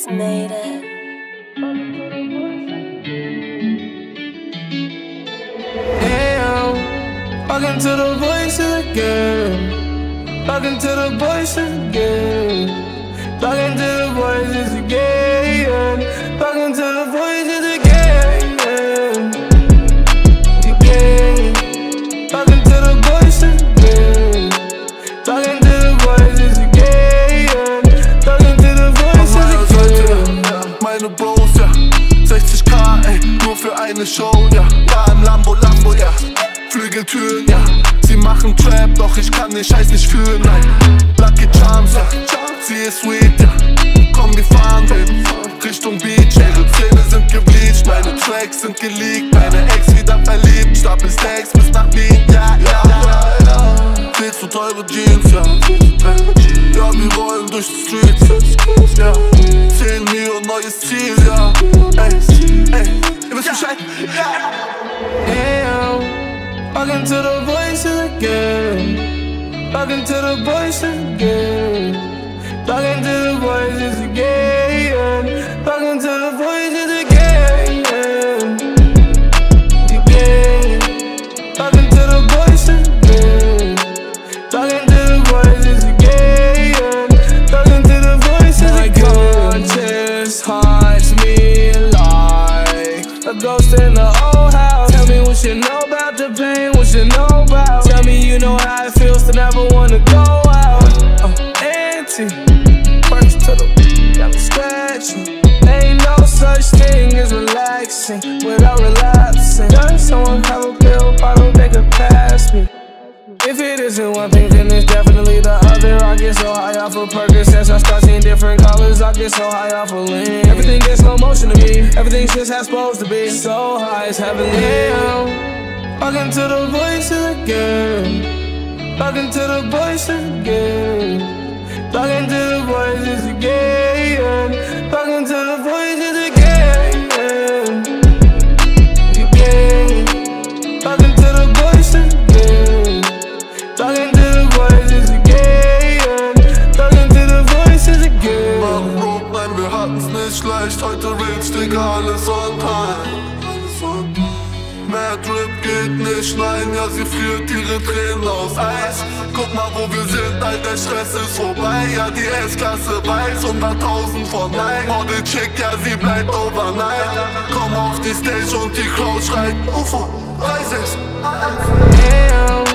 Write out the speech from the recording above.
Made it. Damn, talking to the voices again. Talking to the voices again. Talking to the voices again. Talking to the voices again. Talking to the voices again. Talking to the voices again. Talking to the voices again. Meine Bros, ja, 60k, ey, nur für eine Show, ja. War im Lambo, ja, Flügeltüren, ja. Sie machen Trap, doch ich kann den Scheiß nicht fühlen, nein. Lucky Charms, ja, sie ist sweet, ja. Komm, wir fahren, Baby, Richtung Beach. Ihre Zähne sind gebleached, meine Tracks sind geleakt. Meine Ex wieder verliebt, Stapel Stacks bis nach Wien, ja. Viel zu teure Jeans, ja. Ja, wir rollen durch die Streets, ja. 10 Mio, neues Ziel, ja. Ey, ihr wisst Bescheid, ja. Damn, talking to the voices again. Talking to the voices again. Talking to the voices again. Talking to the voices again. Talking to the voices again. Talking to the voices again. Talking to the voices again. My conscience haunts me like a ghost in the old house. Tell me what you know about the pain, what you know about. Tell me you know how it feels to never wanna go out. Auntie, first to the got me scratching. Ain't no such thing as relaxing without relapsing. Does someone have a pill bottle they could pass me? If it isn't one thing, then it's definitely the other. I get so high off of Percocets, I start seeing different colors. I get so high off of lean. Everything gets slow motion to me. Everything's just how it's supposed to be. So high it's heavenly. Damn, talking to the voices again. Talking to the voices again. Talking to the voices again. Talking to the voices again. Talking to the voices again. Talking to the voices again. Talking to the voices again. Bro, nein, wir hatten's nicht leicht. Heute Rich, Digga, alles on time. Mehr Drip geht nicht, nein, ja, sie friert ihre Tränen aus Eis. Guck mal, wo wir sind, Alter, Stress ist vorbei. Ja, die S-Klasse weiß, 100.000 von nein. Model Chick, ja, sie bleibt overnight. Komm auf die Stage und die Crowd schreit UFO, 30. Damn,